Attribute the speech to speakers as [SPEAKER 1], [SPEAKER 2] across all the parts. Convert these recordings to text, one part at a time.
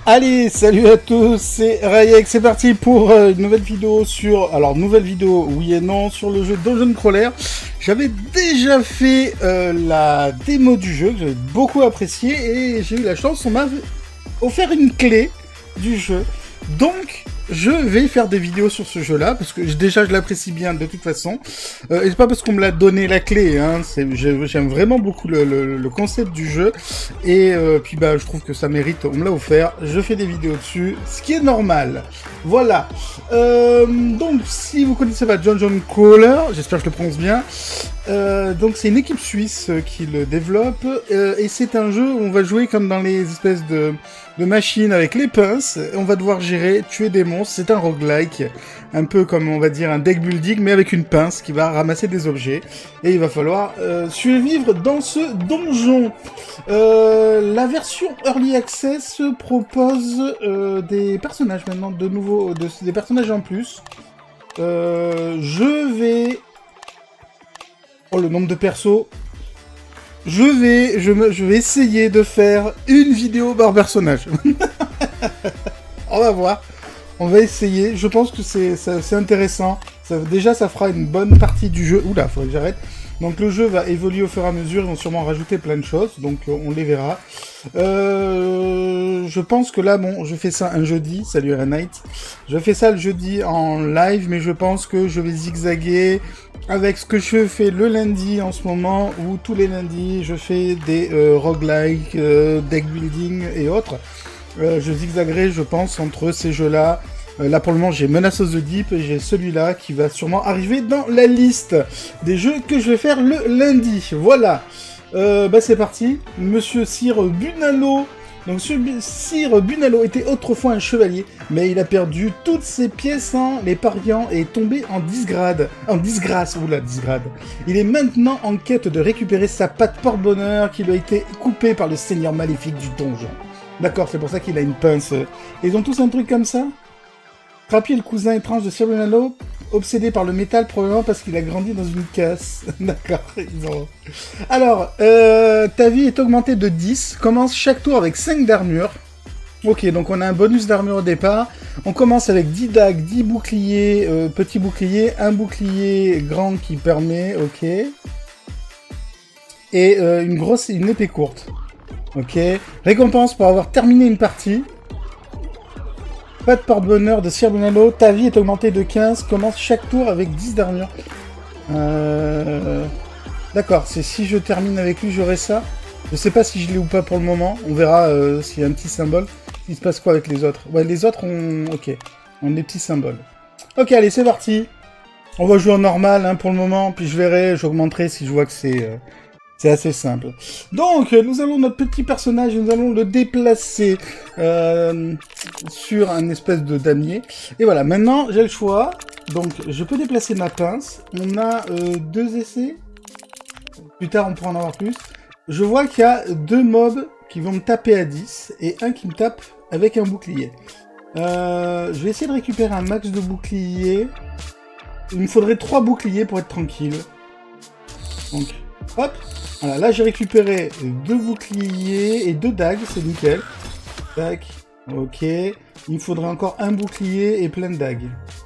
[SPEAKER 1] Allez, salut à tous, c'est Rayek, c'est parti pour une nouvelle vidéo sur... Alors, nouvelle vidéo, oui et non, sur le jeu Dungeon Crawler. J'avais déjà fait la démo du jeu, que j'avais beaucoup apprécié, et j'ai eu la chance, on m'a offert une clé du jeu. Donc, je vais faire des vidéos sur ce jeu-là, parce que déjà je l'apprécie bien de toute façon. Et c'est pas parce qu'on me l'a donné la clé, hein, j'aime vraiment beaucoup le concept du jeu. Et puis bah je trouve que ça mérite, on me l'a offert, je fais des vidéos dessus, ce qui est normal. Voilà. Donc si vous connaissez pas Dungeon Crawler, j'espère que je le prononce bien. Donc c'est une équipe suisse qui le développe, et c'est un jeu où on va jouer comme dans les espèces de machines avec les pinces, on va devoir gérer, tuer des monstres, c'est un roguelike, un peu comme on va dire un deck building, mais avec une pince qui va ramasser des objets, et il va falloir survivre dans ce donjon. La version Early Access propose des personnages maintenant, de nouveau, des personnages en plus. Je vais... Oh, le nombre de persos. Je vais essayer de faire une vidéo par personnage. On va voir. On va essayer. Je pense que c'est intéressant. Déjà, ça fera une bonne partie du jeu. Oula, faudrait que j'arrête. Donc le jeu va évoluer au fur et à mesure. Ils vont sûrement rajouter plein de choses. Donc on les verra. Je pense que là, bon, je fais ça un jeudi. Salut Renate. Je fais ça le jeudi en live. Mais je pense que je vais zigzaguer avec ce que je fais le lundi en ce moment. Où tous les lundis, je fais des roguelike, deck building et autres. Je zigzaguerai, je pense, entre ces jeux-là. Là, pour le moment, j'ai Menace of the Deep et j'ai celui-là qui va sûrement arriver dans la liste des jeux que je vais faire le lundi. Voilà. Bah, c'est parti. Monsieur Sir Bunalo. Donc, Sir Bunalo était autrefois un chevalier, mais il a perdu toutes ses pièces en les pariant et est tombé en disgrâce. Oula, disgrade. Il est maintenant en quête de récupérer sa patte porte-bonheur qui lui a été coupée par le seigneur maléfique du donjon. D'accord, c'est pour ça qu'il a une pince. Ils ont tous un truc comme ça? Trapi est le cousin étrange de Sir Bunalo, obsédé par le métal, probablement parce qu'il a grandi dans une casse. D'accord, ils ont... Alors, ta vie est augmentée de 10. Commence chaque tour avec 5 d'armure. Ok, donc on a un bonus d'armure au départ. On commence avec 10 dagues, 10 boucliers, petits boucliers, un bouclier grand qui permet, ok. Et une épée courte. Ok. Récompense pour avoir terminé une partie. Pas de porte-bonheur de Sir Bunalo. Ta vie est augmentée de 15. Commence chaque tour avec 10 d'armure. D'accord, c'est si je termine avec lui, j'aurai ça. Je sais pas si je l'ai ou pas pour le moment. On verra s'il y a un petit symbole. Il se passe quoi avec les autres? Ouais, les autres ont... Ok. On a des petits symboles. Ok, allez, c'est parti. On va jouer en normal hein, pour le moment. Puis je verrai, j'augmenterai si je vois que c'est... C'est assez simple. Donc, nous allons notre petit personnage, nous allons le déplacer sur un espèce de damier. Et voilà, maintenant, j'ai le choix. Donc, je peux déplacer ma pince. On a 2 essais. Plus tard, on pourra en avoir plus. Je vois qu'il y a 2 mobs qui vont me taper à 10 et un qui me tape avec un bouclier. Je vais essayer de récupérer un max de boucliers. Il me faudrait 3 boucliers pour être tranquille. Donc, hop. Voilà, là j'ai récupéré 2 boucliers et 2 dagues, c'est nickel. Tac, ok. Il me faudrait encore un bouclier et plein de dagues.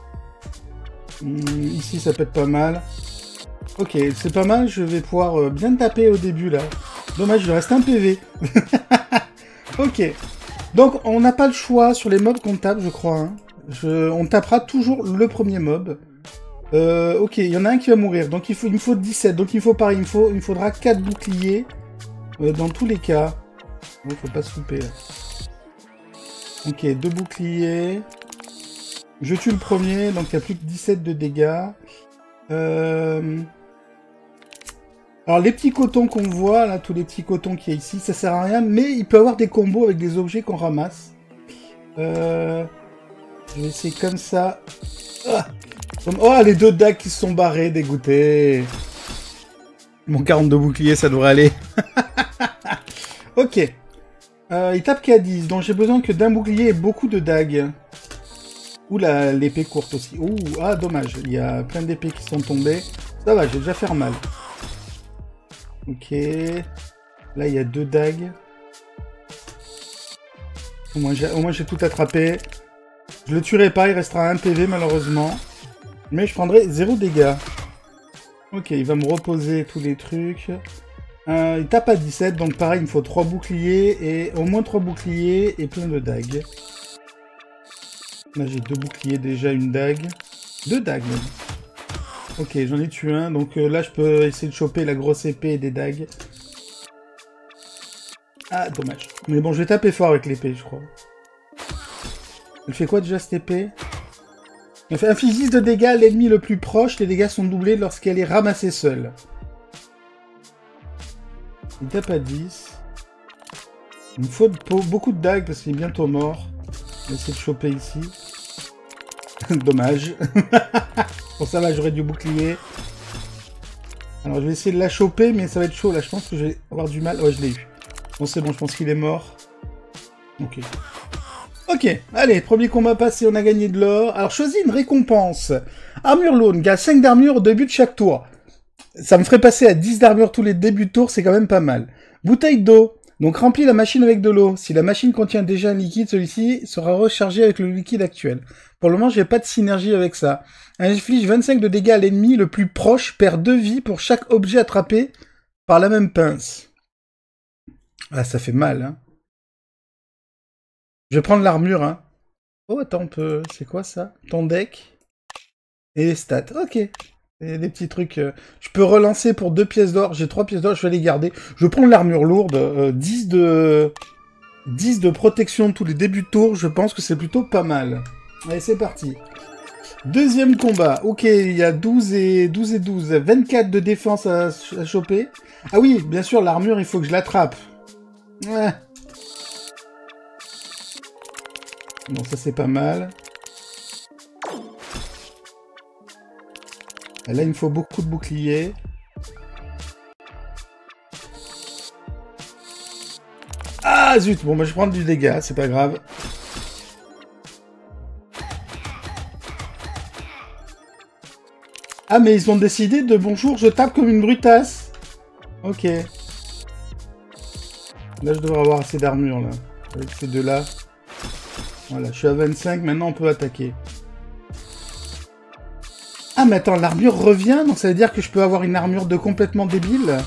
[SPEAKER 1] Ici ça peut être pas mal. Ok, c'est pas mal, je vais pouvoir bien taper au début là. Dommage, il reste un PV. Ok. Donc on n'a pas le choix sur les mobs qu'on tape, je crois. Hein. On tapera toujours le premier mob. Ok, il y en a un qui va mourir, donc il me faut 17, donc il faut pareil, il me faudra 4 boucliers, dans tous les cas. Oh, faut pas se louper, là. Ok, 2 boucliers. Je tue le premier, donc il n'y a plus que 17 de dégâts. Alors les petits cotons qu'on voit, là, tous les petits cotons qu'il y a ici, ça sert à rien, mais il peut y avoir des combos avec des objets qu'on ramasse. Je vais essayer comme ça. Ah, oh, les 2 dagues qui se sont barrés, dégoûtés. Mon 42 boucliers, ça devrait aller. Ok. Il tape qu'à 10, donc j'ai besoin que d'un bouclier et beaucoup de dagues. Ouh, l'épée courte aussi. Ouh, ah, dommage. Il y a plein d'épées qui sont tombées. Ça va, j'ai déjà fait mal. Ok. Là, il y a 2 dagues. Au moins j'ai tout attrapé. Je le tuerai pas, il restera 1 PV malheureusement. Mais je prendrai 0 dégâts. Ok, il va me reposer tous les trucs. Il tape à 17, donc pareil, il me faut 3 boucliers, et au moins 3 boucliers et plein de dagues. Là j'ai 2 boucliers déjà, une dague. 2 dagues même. Ok, j'en ai tué un, donc là je peux essayer de choper la grosse épée et des dagues. Ah, dommage. Mais bon, je vais taper fort avec l'épée, je crois. Elle fait quoi déjà cette épée? Elle fait inflige 10 de dégâts à l'ennemi le plus proche, les dégâts sont doublés lorsqu'elle est ramassée seule. Il tape à 10. Il me faut beaucoup de dagues parce qu'il est bientôt mort. Je vais essayer de choper ici. Dommage. Bon, ça va, j'aurais du bouclier. Alors, je vais essayer de la choper, mais ça va être chaud là. Je pense que je vais avoir du mal. Ouais, je l'ai eu. Bon, c'est bon, je pense qu'il est mort. Ok. Ok, allez, premier combat passé, on a gagné de l'or. Alors, choisis une récompense. Armure Laune, gagne 5 d'armure au début de chaque tour. Ça me ferait passer à 10 d'armure tous les débuts de tour, c'est quand même pas mal. Bouteille d'eau. Donc remplis la machine avec de l'eau. Si la machine contient déjà un liquide, celui-ci sera rechargé avec le liquide actuel. Pour le moment, j'ai pas de synergie avec ça. Inflige 25 de dégâts à l'ennemi le plus proche, perd 2 vies pour chaque objet attrapé par la même pince. Ah, ça fait mal, hein. Je vais prendre l'armure, hein. Oh, attends, on peut... C'est quoi, ça? Ton deck. Et les stats. Ok. Et des petits trucs... Je peux relancer pour 2 pièces d'or. J'ai 3 pièces d'or, je vais les garder. Je prends l'armure lourde. 10 de protection tous les débuts de tour. Je pense que c'est plutôt pas mal. Allez, c'est parti. Deuxième combat. Ok, il y a 12 et 12. 24 de défense à choper. Ah oui, bien sûr, l'armure, il faut que je l'attrape. Ouais. Bon, ça c'est pas mal. Là, il me faut beaucoup de boucliers. Ah, zut. Bon, bah, je prends du dégât, c'est pas grave. Ah, mais ils ont décidé de bonjour, je tape comme une brutasse. Ok. Là, je devrais avoir assez d'armure, là. Avec ces deux-là. Voilà, je suis à 25, maintenant on peut attaquer. Ah, mais attends, l'armure revient, donc ça veut dire que je peux avoir une armure de complètement débile.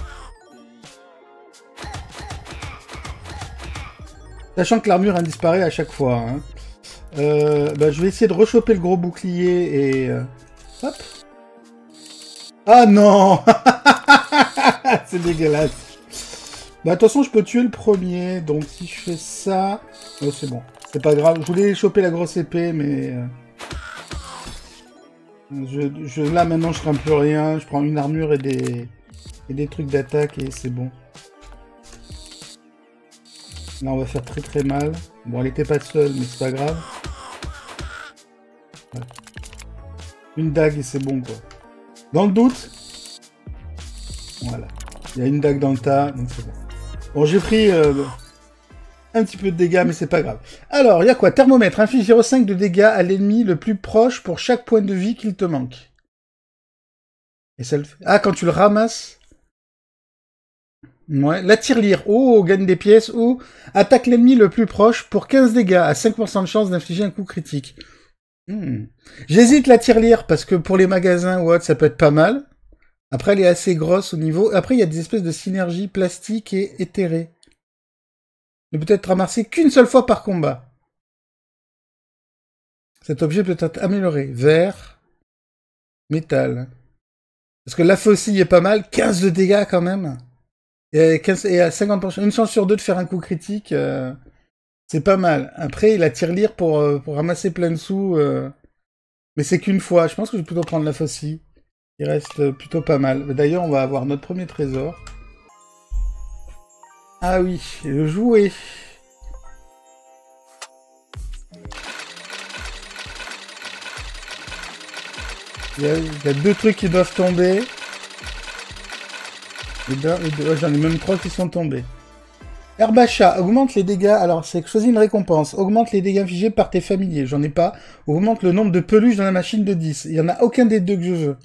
[SPEAKER 1] Sachant que l'armure disparaît à chaque fois. Hein. Bah, je vais essayer de rechoper le gros bouclier et... Hop. Ah non. C'est dégueulasse. Bah, de toute façon, je peux tuer le premier, donc si je fais ça... Oh, c'est bon. C'est pas grave. Je voulais choper la grosse épée, mais... Là, maintenant, je crains plus rien. Je prends une armure et des trucs d'attaque et c'est bon. Là, on va faire très très mal. Bon, elle était pas seule, mais c'est pas grave. Ouais. Une dague et c'est bon, quoi. Dans le doute. Voilà. Il y a une dague dans le tas, donc c'est bon. Bon, j'ai pris un petit peu de dégâts, mais c'est pas grave. Alors, il y a quoi? Thermomètre. Inflige 0,5 de dégâts à l'ennemi le plus proche pour chaque point de vie qu'il te manque. Et ça le fait. Ah, quand tu le ramasses. Ouais. La tirelire. Oh, gagne des pièces. Ou attaque l'ennemi le plus proche pour 15 dégâts à 5% de chance d'infliger un coup critique. J'hésite la tirelire parce que pour les magasins ou autre, ça peut être pas mal. Après, elle est assez grosse au niveau... Après, il y a des espèces de synergie plastique et éthérée. Ne peut être ramassé qu'une seule fois par combat. Cet objet peut être amélioré. Verre. Métal. Parce que la faucille est pas mal. 15 de dégâts quand même. Et à 50%. Une chance sur deux de faire un coup critique. C'est pas mal. Après, la tirelire pour ramasser plein de sous. Mais c'est qu'une fois. Je pense que je vais plutôt prendre la faucille. Il reste plutôt pas mal. D'ailleurs, on va avoir notre premier trésor. Ah oui, le jouet. Il y a 2 trucs qui doivent tomber. Ouais, j'en ai même 3 qui sont tombés. Herbachat, augmente les dégâts. Alors, c'est choisis une récompense. Augmente les dégâts infligés par tes familiers. J'en ai pas. Augmente le nombre de peluches dans la machine de 10. Il y en a aucun des deux que je veux.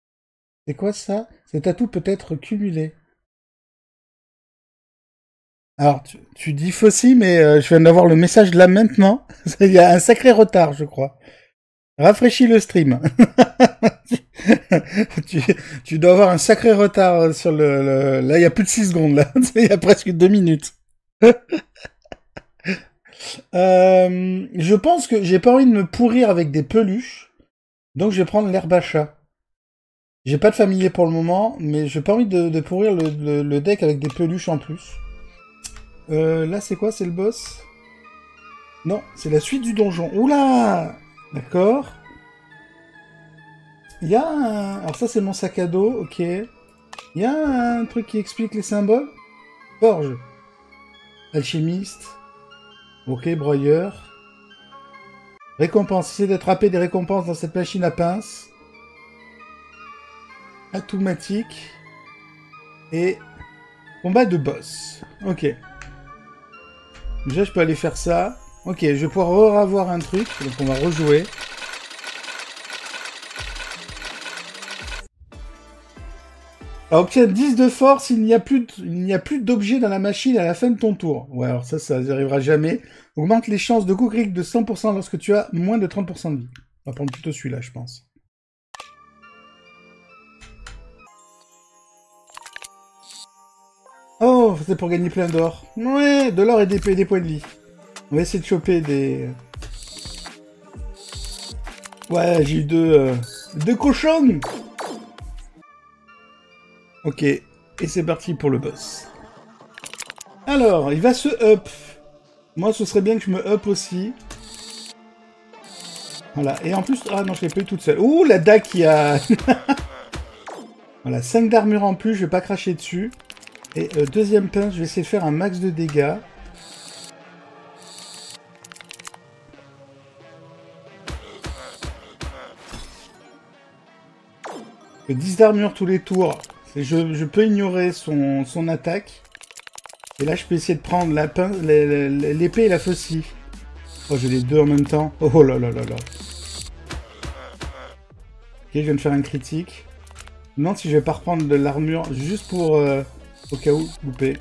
[SPEAKER 1] C'est quoi ça? Cet atout peut être cumulé. Alors, tu dis Fossi, mais je viens d'avoir le message là maintenant. Il y a un sacré retard, je crois. Rafraîchis le stream. tu, tu dois avoir un sacré retard sur Là, il y a plus de 6 secondes, là. Il y a presque 2 minutes. Je pense que j'ai pas envie de me pourrir avec des peluches. Donc, je vais prendre l'herbe à chat. J'ai pas de familier pour le moment, mais j'ai pas envie de pourrir le deck avec des peluches en plus. Là, c'est quoi? C'est le boss? Non, c'est la suite du donjon. Oula! D'accord. Il y a un... Alors ça, c'est mon sac à dos, ok. Il y a un truc qui explique les symboles? Forge. Alchimiste. Ok, broyeur. Récompense. Essayez d'attraper des récompenses dans cette machine à pince. Automatique. Et... combat de boss. Ok. Déjà, je peux aller faire ça. Ok, je vais pouvoir avoir un truc. Donc, on va rejouer. Alors, obtient 10 de force, il n'y a plus d'objet dans la machine à la fin de ton tour. Ouais, alors ça n'arrivera jamais. Augmente les chances de coup cric de 100% lorsque tu as moins de 30% de vie. On va prendre plutôt celui-là, je pense. Oh, c'est pour gagner plein d'or. Ouais, de l'or et des points de vie. On va essayer de choper des... Ouais, j'ai eu deux cochons. Ok, et c'est parti pour le boss. Alors, il va se up. Moi, ce serait bien que je me up aussi. Voilà, et en plus... Ah non, je l'ai pas eu toute seule. Ouh, la dague qui a... Voilà, 5 d'armure en plus, je vais pas cracher dessus. Et deuxième pince, je vais essayer de faire un max de dégâts. Le 10 d'armure tous les tours. Je peux ignorer son attaque. Et là, je peux essayer de prendre l'épée et la faucille. Oh, j'ai les deux en même temps. Oh là là là là. Ok, je viens de faire un critique. Je me demande si je vais pas reprendre de l'armure juste pour, au cas où, louper.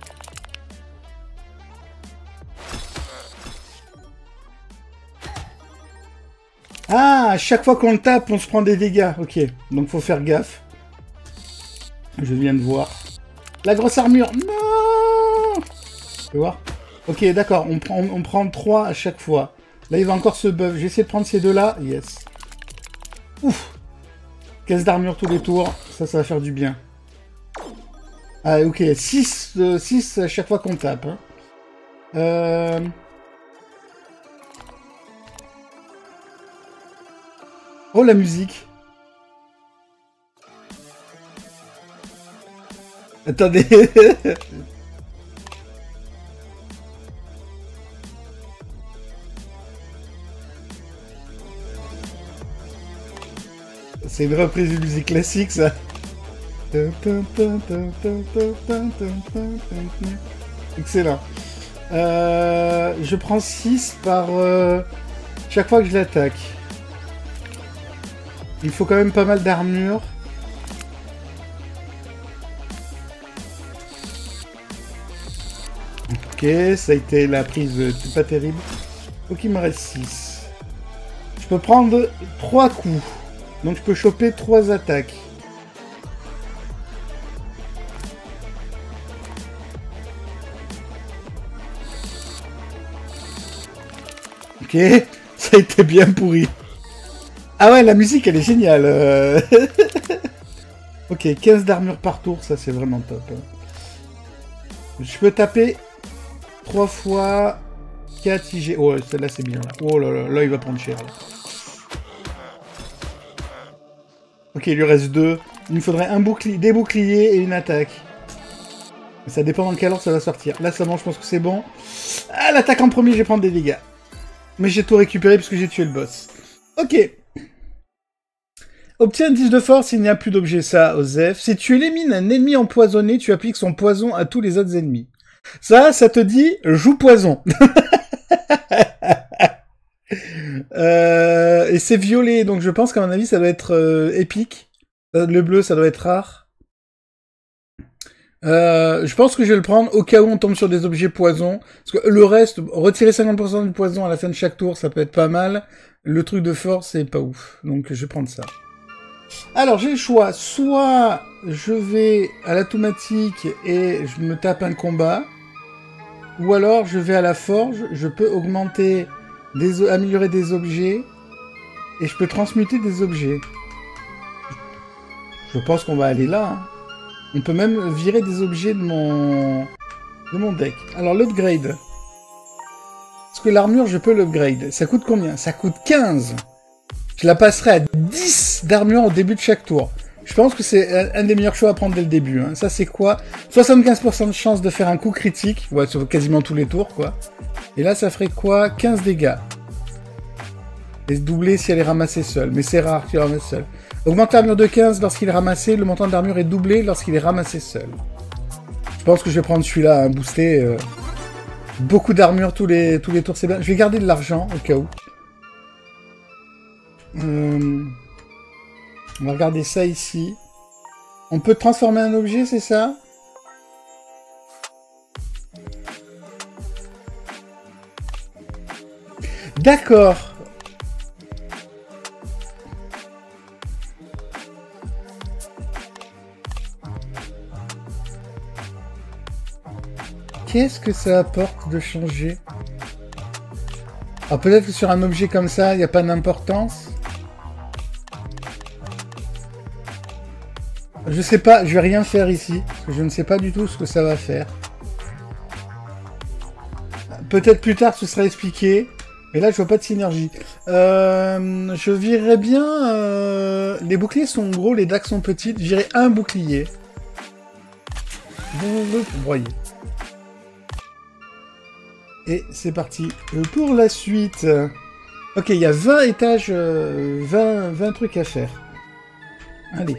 [SPEAKER 1] Ah, à chaque fois qu'on le tape, on se prend des dégâts. Ok, donc faut faire gaffe. Je viens de voir. La grosse armure. Non. Tu vois? Ok, d'accord, on prend 3 à chaque fois. Là, il va encore se buff. J'ai essayé de prendre ces deux-là. Yes. Ouf. 15 d'armure tous les tours. Ça va faire du bien. Ah, ok. 6 à chaque fois qu'on tape. Hein. Oh, la musique. Attendez. C'est une reprise de musique classique, ça. Excellent. Je prends 6 par chaque fois que je l'attaque. Il faut quand même pas mal d'armure. Ok, ça a été la prise pas terrible. Faut qu'il me reste 6. Je peux prendre 3 coups. Donc je peux choper 3 attaques. Ok, ça a été bien pourri. Ah ouais, la musique elle est géniale. Ok, 15 d'armure par tour, ça c'est vraiment top. Je peux taper 3 fois 4 IG. Oh, celle-là c'est bien là. Oh là là, là il va prendre cher. Là. Ok, il lui reste 2. Il me faudrait des boucliers et une attaque. Ça dépend dans quel ordre ça va sortir. Là, ça mange, je pense que c'est bon. Ah, l'attaque en premier, je vais prendre des dégâts. Mais j'ai tout récupéré puisque j'ai tué le boss. Ok. Obtiens 10 de force, il n'y a plus d'objet, ça, Osef. Si tu élimines un ennemi empoisonné, tu appliques son poison à tous les autres ennemis. Ça te dit, joue poison. Et c'est violet, donc je pense qu'à mon avis, ça doit être épique. Le bleu, ça doit être rare. Je pense que je vais le prendre au cas où on tombe sur des objets poison. Parce que le reste, retirer 50% du poison à la fin de chaque tour, ça peut être pas mal. Le truc de force, c'est pas ouf. Donc je vais prendre ça. Alors j'ai le choix. Soit je vais à l'automatique et je me tape un combat. Ou alors je vais à la forge. Je peux augmenter, améliorer des objets. Et je peux transmuter des objets. Je pense qu'on va aller là. Hein. On peut même virer des objets de mon deck. Alors, l'upgrade. Est-ce que l'armure, je peux l'upgrade? Ça coûte combien? Ça coûte 15. Je la passerai à 10 d'armure au début de chaque tour. Je pense que c'est un des meilleurs choix à prendre dès le début. Hein. Ça, c'est quoi? 75% de chance de faire un coup critique. Ouais, sur quasiment tous les tours, quoi. Et là, ça ferait quoi? 15 dégâts. Et se doubler si elle est ramassée seule. Mais c'est rare qu'il ramasse seule. Augmente l'armure de 15 lorsqu'il est ramassé. Le montant d'armure est doublé lorsqu'il est ramassé seul. Je pense que je vais prendre celui-là, hein, booster. Beaucoup d'armure tous les tours, c'est bien. Je vais garder de l'argent, au cas où. On va regarder ça ici. On peut transformer un objet, c'est ça? D'accord. Qu'est-ce que ça apporte de changer? Alors peut-être que sur un objet comme ça, il n'y a pas d'importance. Je sais pas, je vais rien faire ici, parce que je ne sais pas du tout ce que ça va faire. Peut-être plus tard ce sera expliqué, mais là je vois pas de synergie. Je virerais bien... Les boucliers sont gros, les dagues sont petites, je virerais un bouclier. Pour broyer. Et c'est parti pour la suite. Ok, il y a 20 étages, 20 trucs à faire. Allez.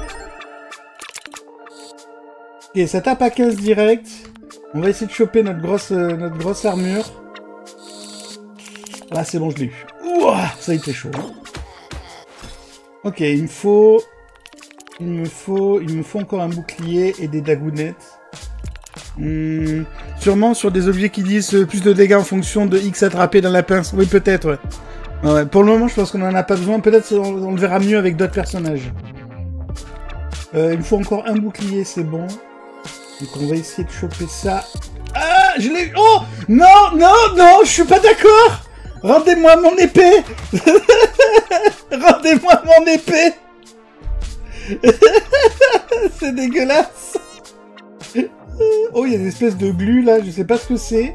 [SPEAKER 1] Ok, ça tape à 15 direct. On va essayer de choper notre grosse armure. Ah, c'est bon, je l'ai eu. Ouah, ça a été chaud. Hein. Ok, il me faut encore un bouclier et des dagounettes. Sûrement sur des objets qui disent plus de dégâts en fonction de X attrapé dans la pince. Oui, peut-être, ouais. Ouais. Pour le moment, je pense qu'on en a pas besoin. Peut-être on le verra mieux avec d'autres personnages. Il me faut encore un bouclier, c'est bon. Donc on va essayer de choper ça. Ah, je l'ai... Oh non, non, non, je suis pas d'accord. Rendez-moi mon épée. Rendez-moi mon épée. C'est dégueulasse. Oh, il y a des espèces de glu là, je sais pas ce que c'est.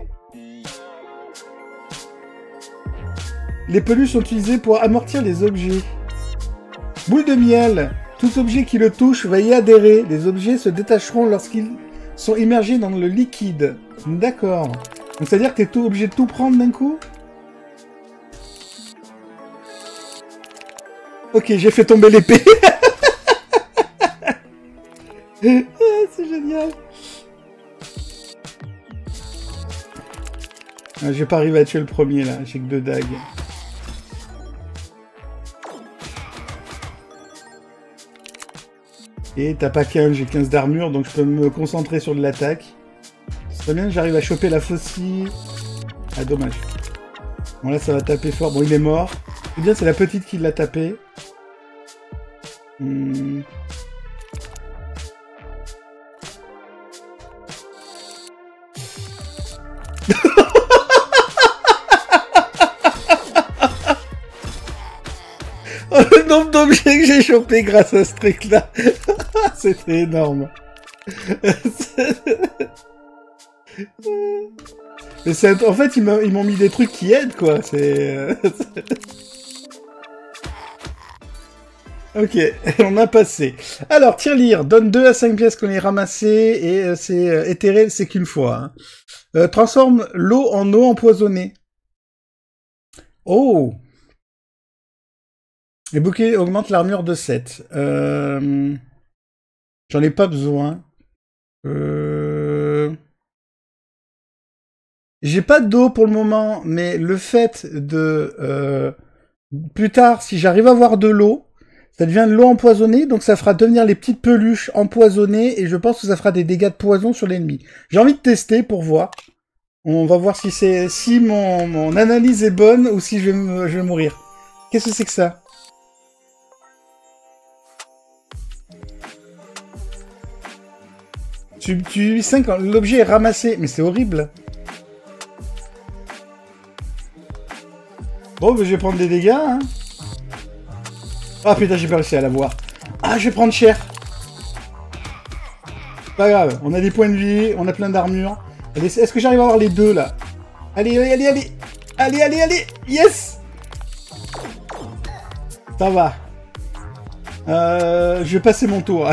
[SPEAKER 1] Les peluches sont utilisées pour amortir les objets. Boule de miel. Tout objet qui le touche va y adhérer. Les objets se détacheront lorsqu'ils sont immergés dans le liquide. D'accord. Donc c'est-à-dire que t'es obligé de tout prendre d'un coup? Ok, j'ai fait tomber l'épée. C'est génial. Ah, je vais pas arriver à tuer le premier là, j'ai que 2 dagues. Et t'as pas 15, j'ai 15 d'armure, donc je peux me concentrer sur de l'attaque. Ce serait bien que j'arrive à choper la faucille. Ah, dommage. Bon, là, ça va taper fort. Bon, il est mort. C'est bien, c'est la petite qui l'a tapé. Oh, le nombre d'objets que j'ai chopé grâce à ce truc-là. C'était énorme. Mais en fait, ils m'ont mis des trucs qui aident, quoi. Ok, on a passé. Alors, tirelire, donne 2 à 5 pièces qu'on ait ramassées, et c'est éthéré, c'est qu'une fois. Hein. Transforme l'eau en eau empoisonnée. Oh! Les bouquets augmentent l'armure de 7. J'en ai pas besoin. J'ai pas d'eau pour le moment, mais le fait de... plus tard, si j'arrive à avoir de l'eau, Ça devient de l'eau empoisonnée, donc ça fera devenir les petites peluches empoisonnées, et je pense que ça fera des dégâts de poison sur l'ennemi. J'ai envie de tester pour voir. On va voir si mon analyse est bonne ou si je vais mourir. Qu'est-ce que c'est que ça? Tu 5 quand l'objet est ramassé. Mais c'est horrible. Bon, je vais prendre des dégâts, hein. Ah putain, j'ai pas réussi à l'avoir. Ah, je vais prendre cher. Pas grave, on a des points de vie, on a plein d'armure. Est-ce que j'arrive à avoir les deux, là? Allez, allez, allez, allez. Allez, allez, allez. Yes. Ça va. Je vais passer mon tour.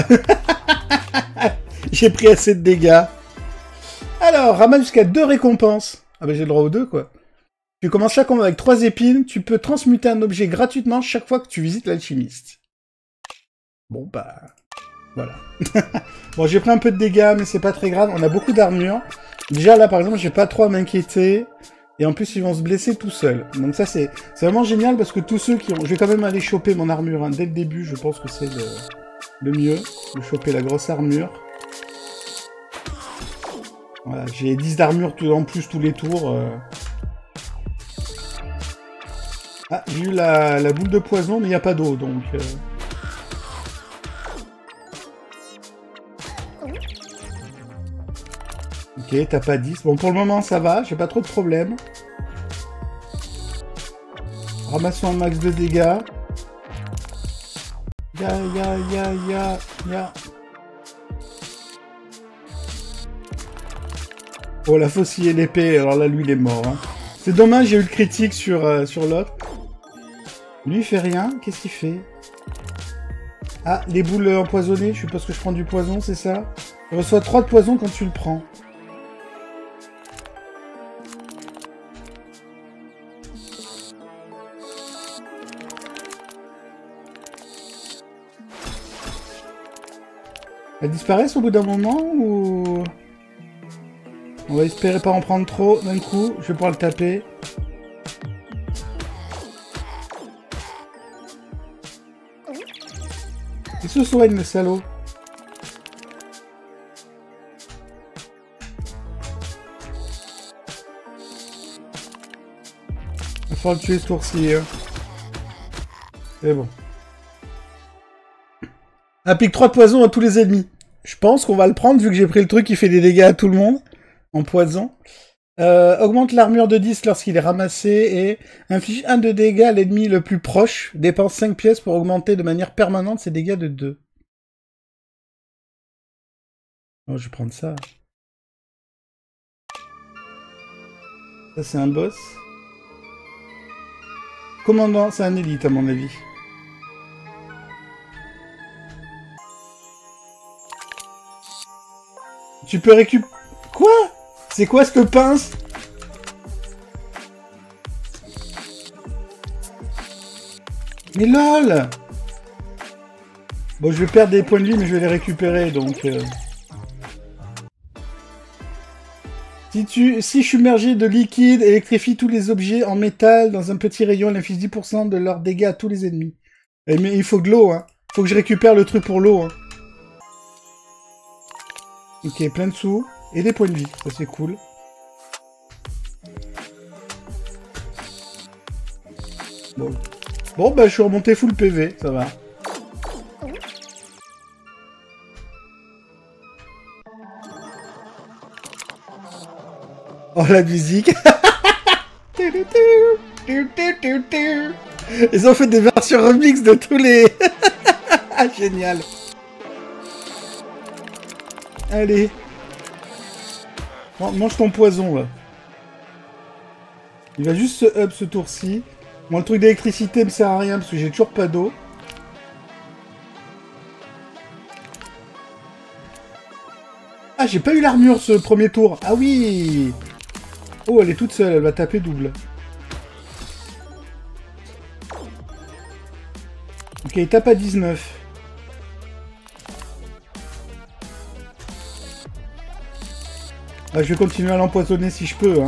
[SPEAKER 1] J'ai pris assez de dégâts. Alors, ramasse jusqu'à 2 récompenses. Ah bah j'ai le droit aux 2, quoi. Tu commences chaque combat avec 3 épines. Tu peux transmuter un objet gratuitement chaque fois que tu visites l'alchimiste. Bon, bah... Voilà. Bon, j'ai pris un peu de dégâts, mais c'est pas très grave. On a beaucoup d'armure. Déjà, là, par exemple, j'ai pas trop à m'inquiéter. Et en plus, ils vont se blesser tout seuls. Donc ça, c'est vraiment génial, parce que tous ceux qui ont... Je vais quand même aller choper mon armure, hein. Dès le début, je pense que c'est le mieux. De choper la grosse armure. Voilà, j'ai 10 d'armure en plus tous les tours. Ah, j'ai eu la boule de poison, mais il n'y a pas d'eau, donc... Ok, t'as pas 10. Bon, pour le moment, ça va, j'ai pas trop de problèmes. Ramassons un max de dégâts. Ya. Oh, la faucille et l'épée, alors là, lui, il est mort. Hein. C'est dommage, j'ai eu le critique sur l'autre. Lui, il fait rien. Qu'est-ce qu'il fait? Ah, les boules empoisonnées, je suppose que je prends du poison, c'est ça? Tu reçois 3 de poison quand tu le prends. Elles disparaissent au bout d'un moment, ou... On va espérer pas en prendre trop d'un coup. Je vais pouvoir le taper. Il se soigne, le salaud. Il va falloir le tuer ce tour-ci. Hein. C'est bon. Applique 3 de poison à tous les ennemis. Je pense qu'on va le prendre, vu que j'ai pris le truc qui fait des dégâts à tout le monde. En poison. Augmente l'armure de 10 lorsqu'il est ramassé et inflige 1 de dégâts à l'ennemi le plus proche. Dépense 5 pièces pour augmenter de manière permanente ses dégâts de 2. Oh, je vais prendre ça. Ça, c'est un boss. Commandant, c'est un élite à mon avis. Tu peux récupérer... Quoi? C'est quoi cette pince? Mais lol! Bon, je vais perdre des points de vie, mais je vais les récupérer, donc... Si je suis immergé de liquide, électrifie tous les objets en métal dans un petit rayon, elle inflige 10% de leurs dégâts à tous les ennemis. Mais il faut de l'eau, hein. Faut que je récupère le truc pour l'eau, hein. Ok, plein de sous. Et des points de vie, ça c'est cool. Bon, bah je suis remonté full PV, ça va. Oh, la musique. Ils ont fait des versions remix de tous les... Ah, génial. Allez. Mange ton poison, là. Il va juste se up ce tour-ci. Moi, le truc d'électricité me sert à rien parce que j'ai toujours pas d'eau. Ah, j'ai pas eu l'armure ce premier tour. Ah oui. Oh, elle est toute seule, elle va taper double. Ok, il tape à 19. Ah, je vais continuer à l'empoisonner si je peux, hein.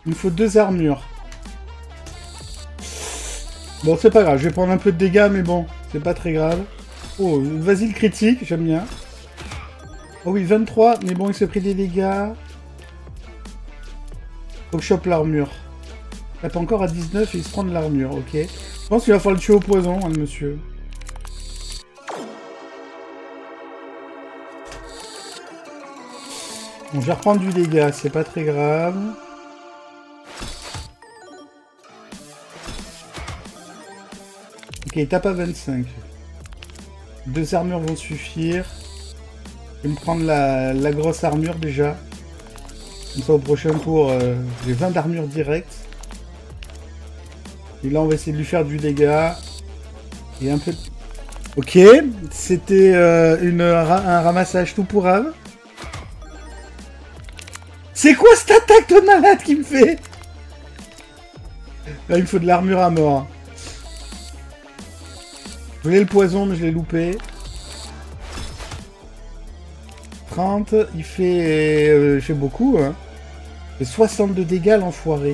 [SPEAKER 1] Il me faut 2 armures. Bon, c'est pas grave, je vais prendre un peu de dégâts, mais bon, c'est pas très grave. Oh, vas-y le critique, j'aime bien. Oh oui, 23, mais bon, il s'est pris des dégâts. Faut que je chope l'armure. Il tape encore à 19 et il se prend de l'armure, ok. Je pense qu'il va falloir le tuer au poison, hein, le monsieur. Bon, je vais reprendre du dégât, c'est pas très grave. Ok, il tape à 25. 2 armures vont suffire. Je vais me prendre la grosse armure déjà. Comme ça au prochain tour, j'ai 20 d'armure direct. Et là on va essayer de lui faire du dégât. Et un peu... Ok, c'était un ramassage tout pour ave. C'est quoi cette attaque de malade qui me fait? Là il me faut de l'armure à mort. Je voulais le poison mais je l'ai loupé. 30, il fait beaucoup, hein. Il fait 60 de dégâts, l'enfoiré.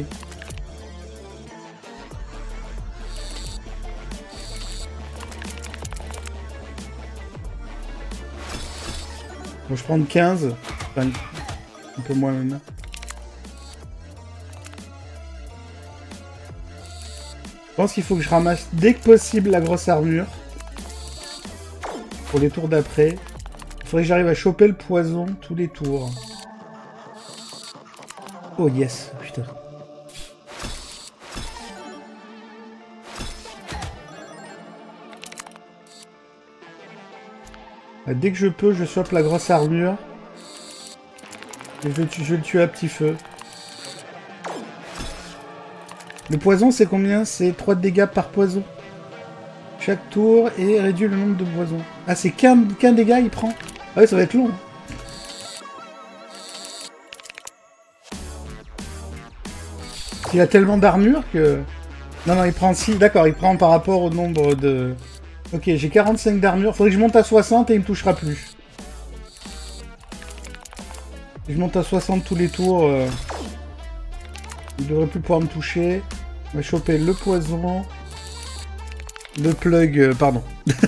[SPEAKER 1] Bon, je prends 15. Enfin, un peu moins maintenant. Je pense qu'il faut que je ramasse dès que possible la grosse armure. Pour les tours d'après. Il faudrait que j'arrive à choper le poison tous les tours. Oh yes, putain. Dès que je peux, je chope la grosse armure. Et je vais le tuer à petit feu. Le poison, c'est combien? C'est 3 dégâts par poison. Chaque tour et réduit le nombre de poisons. Ah, c'est qu'un dégât, il prend. Ah oui, ça va être long. Il a tellement d'armure que... Non, non, il prend 6. D'accord, il prend par rapport au nombre de... Ok, j'ai 45 d'armure. Faudrait que je monte à 60 et il me touchera plus. Si je monte à 60 tous les tours, il devrait plus pouvoir me toucher. On va choper le poison. Le plug... pardon.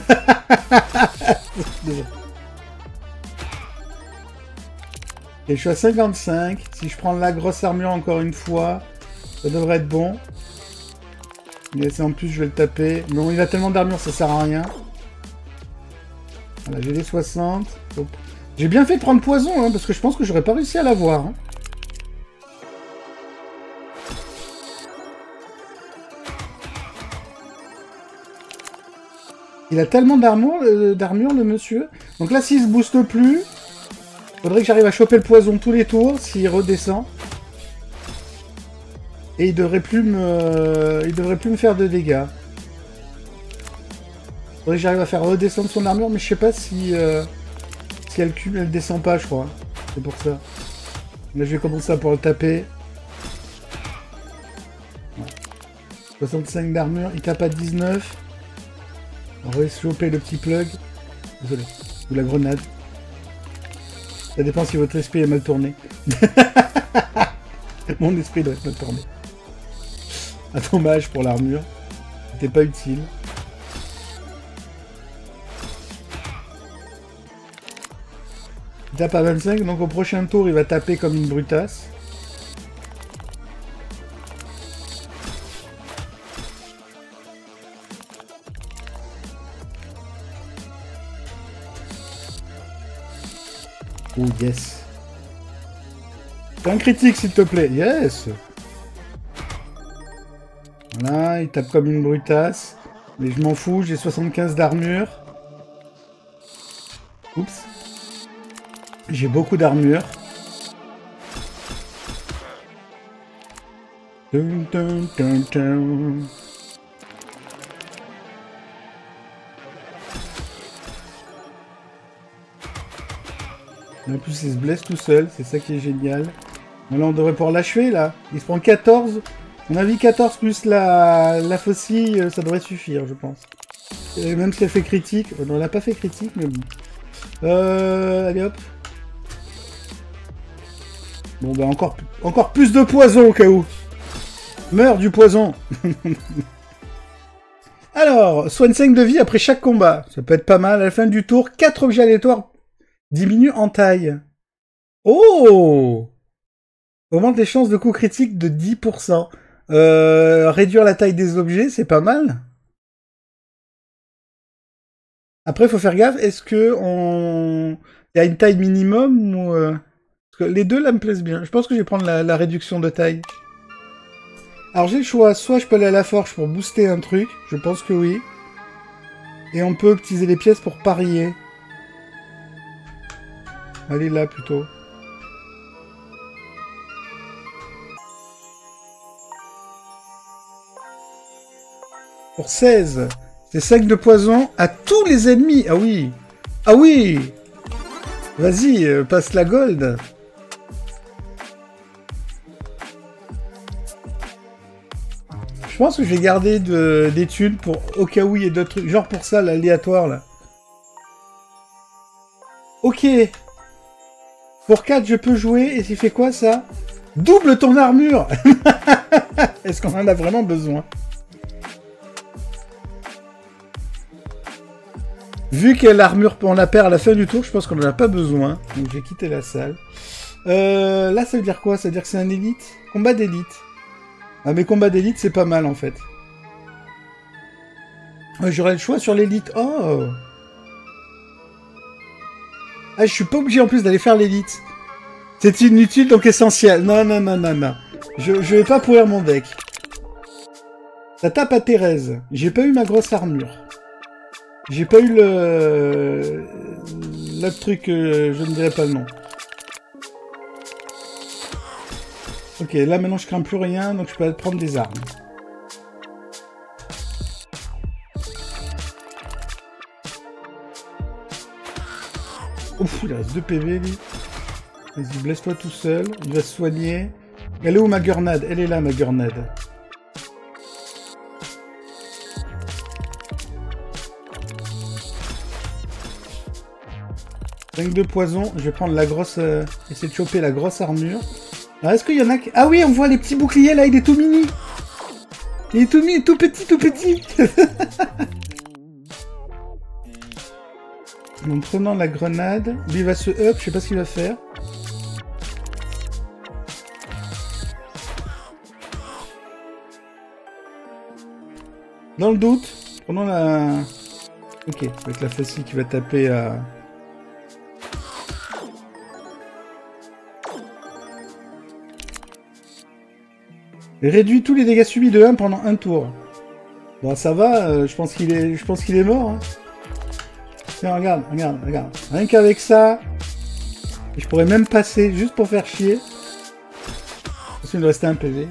[SPEAKER 1] Et je suis à 55. Si je prends la grosse armure encore une fois, ça devrait être bon. Mais c'est en plus, je vais le taper. Non, il a tellement d'armure, ça sert à rien. Voilà, j'ai les 60. J'ai bien fait de prendre poison, hein, parce que je pense que j'aurais pas réussi à l'avoir. Hein. Il a tellement d'armure, le monsieur. Donc là, s'il se booste plus, faudrait que j'arrive à choper le poison tous les tours, s'il redescend. Et il devrait plus me faire de dégâts. Faudrait que j'arrive à faire redescendre son armure, mais je sais pas si elle descend pas, je crois. C'est pour ça. Là, je vais commencer à pouvoir le taper. Ouais. 65 d'armure, il tape à 19. On va choper le petit plug. Désolé. Ou la grenade. Ça dépend si votre esprit est mal tourné. Mon esprit doit être mal tourné. Un dommage pour l'armure. C'était pas utile. Il tape à 25, donc au prochain tour, il va taper comme une brutasse. Oh yes. Fais un critique s'il te plaît. Yes. Voilà, il tape comme une brutasse. Mais je m'en fous, j'ai 75 d'armure. Oups. J'ai beaucoup d'armure. Dun, dun, dun, dun. En plus, il se blesse tout seul, c'est ça qui est génial. Bon, là, on devrait pouvoir l'achever, là. Il se prend 14. On a vu 14 plus la faucille, ça devrait suffire, je pense. Et même si elle fait critique. Non, elle n'a pas fait critique, mais bon. Allez hop. Bon, bah encore plus de poison au cas où. Meurs du poison. Alors, soigne 5 de vie après chaque combat. Ça peut être pas mal. À la fin du tour, 4 objets aléatoires diminuent en taille. Oh! Augmente les chances de coup critique de 10%. Réduire la taille des objets, c'est pas mal. Après, il faut faire gaffe. Est-ce que il y a une taille minimum ou Parce que les deux là me plaisent bien. Je pense que je vais prendre la réduction de taille. Alors j'ai le choix. Soit je peux aller à la forge pour booster un truc. Je pense que oui. Et on peut utiliser les pièces pour parier. Allez là plutôt. Pour 16. C'est 5 de poison à tous les ennemis. Ah oui. Ah oui. Vas-y, passe la gold. Je pense que je vais garder des thunes pour au cas où il y ait d'autres trucs. Genre pour ça, l'aléatoire là. Ok. Pour 4, je peux jouer. Et tu fais quoi ça? Double ton armure. Est-ce qu'on en a vraiment besoin? Vu que l'armure, on la perd à la fin du tour, je pense qu'on n'en a pas besoin. Donc j'ai quitté la salle. Là, ça veut dire quoi? Ça veut dire que c'est un élite? Combat d'élite. Ah, mais combat d'élite, c'est pas mal, en fait. J'aurais le choix sur l'élite. Oh! Ah, je suis pas obligé, en plus, d'aller faire l'élite. C'est inutile, donc essentiel. Non, non, non, non, non. Je vais pas pourrir mon deck. Ça tape à Thérèse. J'ai pas eu ma grosse armure. J'ai pas eu l'autre truc, je ne dirai pas le nom. Ok, là maintenant je crains plus rien, donc je peux prendre des armes. Ouf, il reste 2 PV lui. Vas-y, blesse-toi tout seul, il va se soigner. Elle est où ma grenade? Elle est là ma grenade. De poison, je vais prendre la grosse... essayer de choper la grosse armure. Alors, est-ce qu'il y en a qui... Ah oui, on voit les petits boucliers, là, il est tout mini. Il est tout mini, tout petit, tout petit. En prenant la grenade, lui va se up, je sais pas ce qu'il va faire. Dans le doute, prenons la... Ok, ça va être la facile qui va taper à... Réduit tous les dégâts subis de 1 pendant un tour. Bon, ça va, je pense qu'il est mort. Hein. Tiens, regarde, regarde, regarde. Rien qu'avec ça, je pourrais même passer juste pour faire chier. Parce qu'il me restait un PV.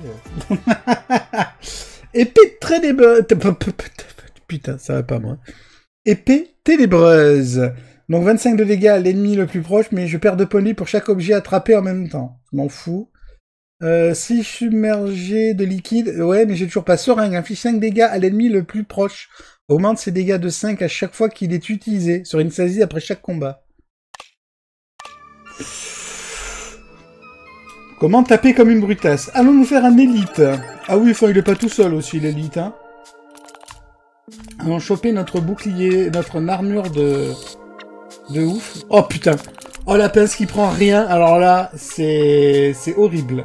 [SPEAKER 1] Épée très ténébreuse. Putain, ça va pas, moi. Épée ténébreuse. Donc 25 de dégâts à l'ennemi le plus proche, mais je perds 2 points de vie pour chaque objet attrapé en même temps. Je m'en fous. Si submergé de liquide, ouais, mais j'ai toujours pas seringue. Inflige 5 dégâts à l'ennemi le plus proche. Augmente ses dégâts de 5 à chaque fois qu'il est utilisé. Sur une saisie après chaque combat. Comment taper comme une brutasse? Allons nous faire un élite. Ah oui, enfin, il est pas tout seul aussi, l'élite, hein. Allons choper notre bouclier, notre armure de ouf. Oh putain. Oh la pince qui prend rien. Alors là, c'est horrible.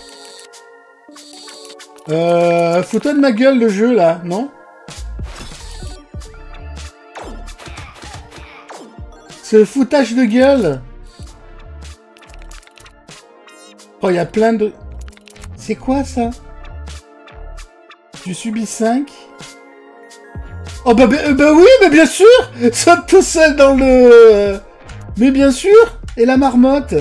[SPEAKER 1] Fous-toi de ma gueule le jeu là, non? Ce foutage de gueule. Oh, il y a plein de... C'est quoi ça? Tu subis 5. Oh bah oui, mais bien sûr. Saute tout seul dans le... Mais bien sûr. Et la marmotte.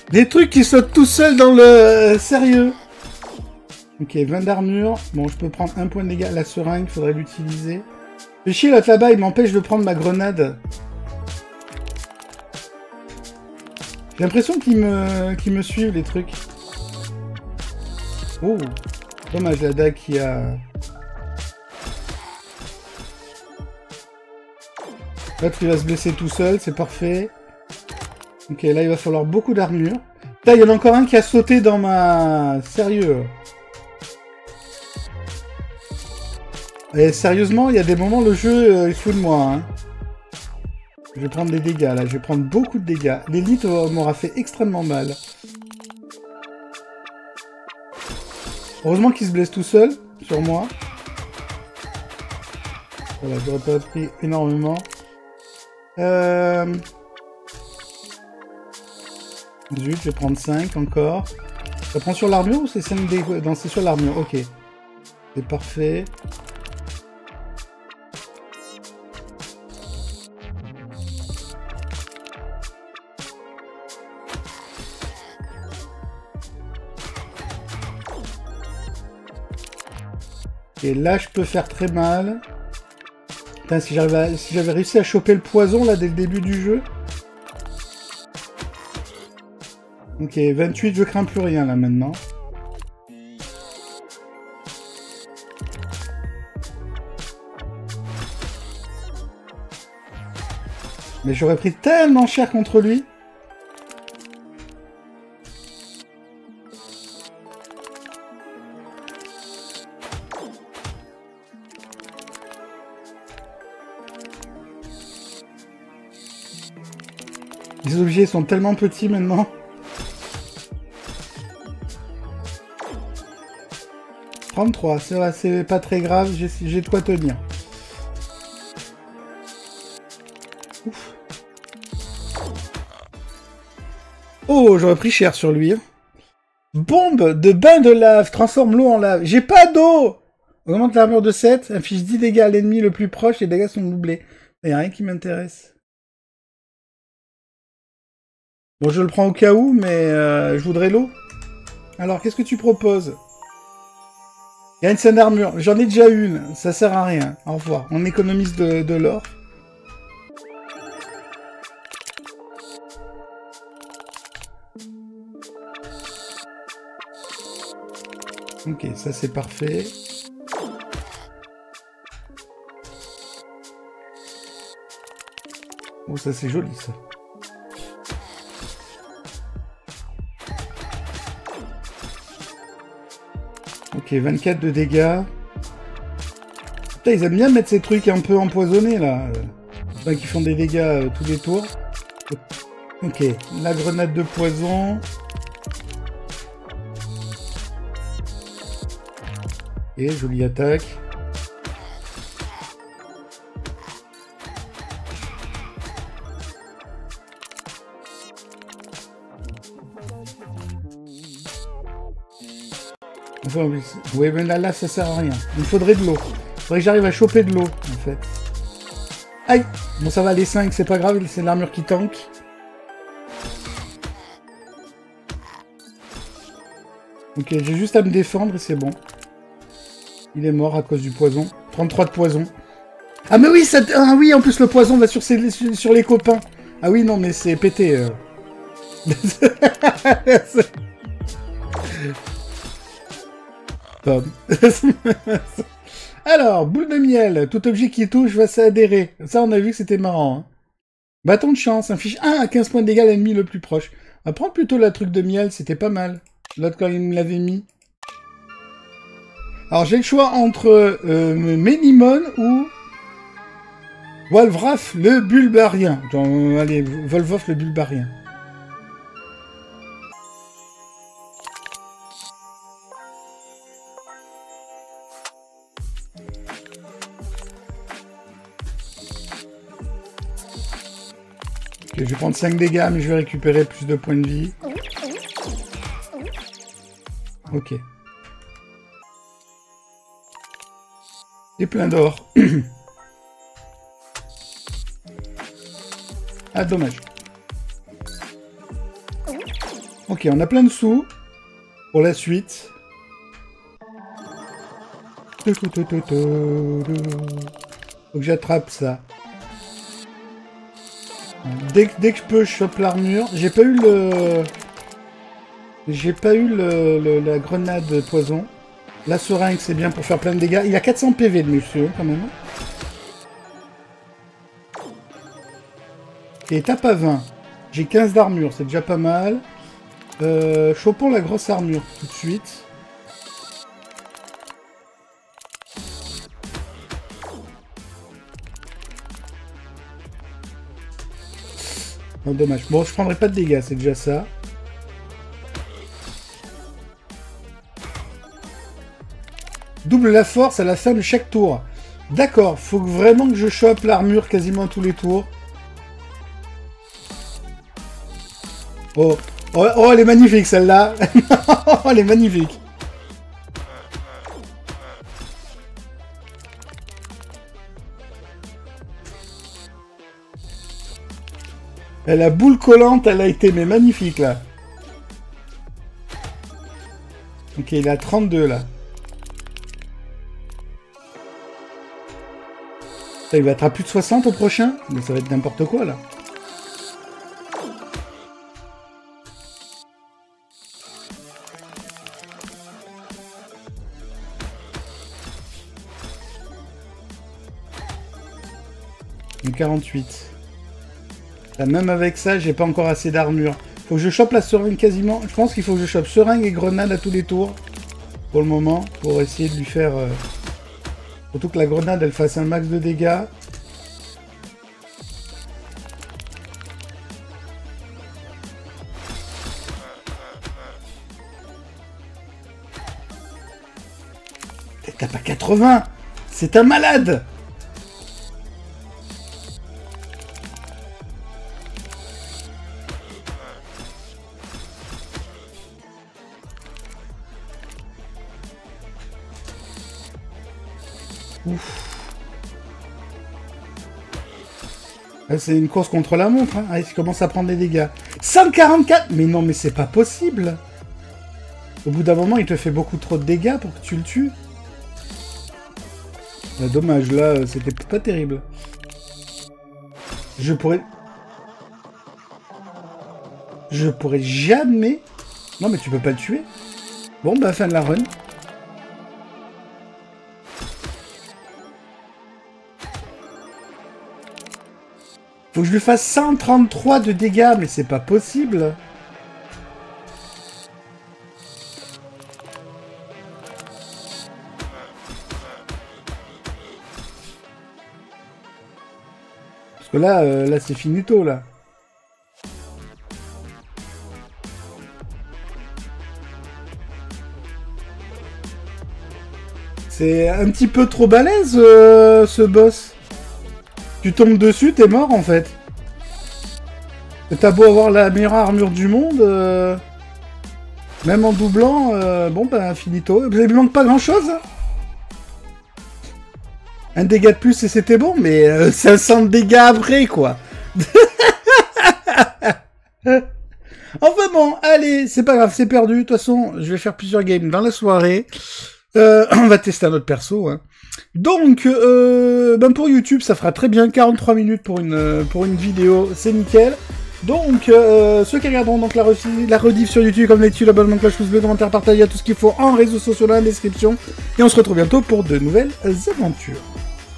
[SPEAKER 1] Des trucs qui sautent tout seuls dans le... Sérieux. Ok, 20 d'armure. Bon, je peux prendre un point de dégâts. La seringue, faudrait l'utiliser. Le chier l'autre là-bas, il m'empêche de prendre ma grenade. J'ai l'impression qu'ils me suivent, les trucs. Oh, dommage, la dague qui a... L'autre, il va se blesser tout seul, c'est parfait. Ok, là, il va falloir beaucoup d'armure. Putain, il y en a encore un qui a sauté dans ma... Sérieux. Et sérieusement, il y a des moments, le jeu, il se fout de moi, hein. Je vais prendre des dégâts, là. Je vais prendre beaucoup de dégâts. L'élite m'aura fait extrêmement mal. Heureusement qu'il se blesse tout seul, sur moi. Voilà, j'aurais pas pris énormément. Zut, je vais prendre 5 encore. Ça prend sur l'armure ou c'est 5 dégâts? Non, c'est sur l'armure, ok. C'est parfait. Et là, je peux faire très mal. Putain, si j'avais réussi à choper le poison, là, dès le début du jeu. Ok, 28, je crains plus rien, là, maintenant. Mais j'aurais pris tellement cher contre lui. Les objets sont tellement petits maintenant. « 33, c'est vrai, c'est pas très grave, j'ai de quoi tenir. » Ouf. Oh, j'aurais pris cher sur lui. Bombe de bain de lave, transforme l'eau en lave. J'ai pas d'eau! Augmente l'armure de 7, inflige 10 dégâts à l'ennemi le plus proche, les dégâts sont doublés. Il n'y a rien qui m'intéresse. Bon, je le prends au cas où, mais je voudrais l'eau. Alors, qu'est-ce que tu proposes? Il y a une scène d'armure. J'en ai déjà une. Ça sert à rien. Au revoir. On économise de l'or. Ok, ça c'est parfait. Oh, ça c'est joli, ça. Ok, 24 de dégâts. Putain, ils aiment bien mettre ces trucs un peu empoisonnés, là. Enfin, qui font des dégâts tous les tours. Ok, la grenade de poison. Et jolie attaque. Enfin, oui, mais là, ça sert à rien. Il me faudrait de l'eau. Il faudrait que j'arrive à choper de l'eau, en fait. Aïe! Bon, ça va, les 5, c'est pas grave, c'est l'armure qui tank. Ok, j'ai juste à me défendre et c'est bon. Il est mort à cause du poison. 33 de poison. Ah mais oui, ça... ah oui, en plus le poison va sur les copains. Ah oui, non, mais c'est pété. Alors, boule de miel. Tout objet qui touche va s'adhérer. Ça, on a vu que c'était marrant. Hein. Bâton de chance. Inflige 1 à 15 points de dégâts à l'ennemi le plus proche. On va prendre plutôt la truc de miel, c'était pas mal. L'autre, quand il me l'avait mis. Alors, j'ai le choix entre Ménimon ou Wolvraf le Bulbarien. Genre, allez, Wolvraf le Bulbarien. Ok, je vais prendre 5 dégâts, mais je vais récupérer plus de points de vie. Ok. Et plein d'or. Ah, dommage. Ok, on a plein de sous pour la suite. Faut que j'attrape ça. Dès que je peux, je chope l'armure. J'ai pas eu la grenade poison. La seringue, c'est bien pour faire plein de dégâts. Il a 400 PV de monsieur, quand même. Et étape à 20. J'ai 15 d'armure, c'est déjà pas mal. Chopons la grosse armure tout de suite. Oh, dommage. Bon, je prendrai pas de dégâts, c'est déjà ça. Double la force à la fin de chaque tour. D'accord, faut vraiment que je chope l'armure quasiment à tous les tours. Oh, oh, oh, elle est magnifique celle-là. Oh, elle est magnifique. La boule collante, elle a été mais magnifique là. Ok, il est à 32 là. Ça, il va être à plus de 60 au prochain. Mais ça va être n'importe quoi là. Et 48. Là, même avec ça, j'ai pas encore assez d'armure. Faut que je chope la seringue quasiment. Je pense qu'il faut que je chope seringue et grenade à tous les tours. Pour le moment. Pour essayer de lui faire... Surtout que la grenade, elle fasse un max de dégâts. T'as pas 80. C'est un malade. C'est une course contre la montre, hein. Ah, il commence à prendre des dégâts. 144. Mais non, mais c'est pas possible. Au bout d'un moment, il te fait beaucoup trop de dégâts pour que tu le tues. Ah, dommage, là, c'était pas terrible. Je pourrais jamais... Non, mais tu peux pas le tuer. Bon, bah, fin de la run. Faut que je lui fasse 133 de dégâts, mais c'est pas possible. Parce que là, là c'est finito, là. C'est un petit peu trop balèze, ce boss. Tu tombes dessus, t'es mort en fait. T'as beau avoir la meilleure armure du monde, même en doublant, bon bah finito. Il manque pas grand chose. Un dégât de plus et c'était bon, mais 500 de dégâts après quoi. Enfin bon, allez, c'est pas grave, c'est perdu. De toute façon, je vais faire plusieurs games dans la soirée. On va tester un autre perso, hein. Donc, ben pour YouTube, ça fera très bien 43 minutes pour une vidéo, c'est nickel. Donc, ceux qui regarderont donc la rediff sur YouTube, comme d'habitude, l'abonnement, cloche, pouce bleu, commentaire, partage, il y a tout ce qu'il faut en réseaux sociaux dans la description. Et on se retrouve bientôt pour de nouvelles aventures.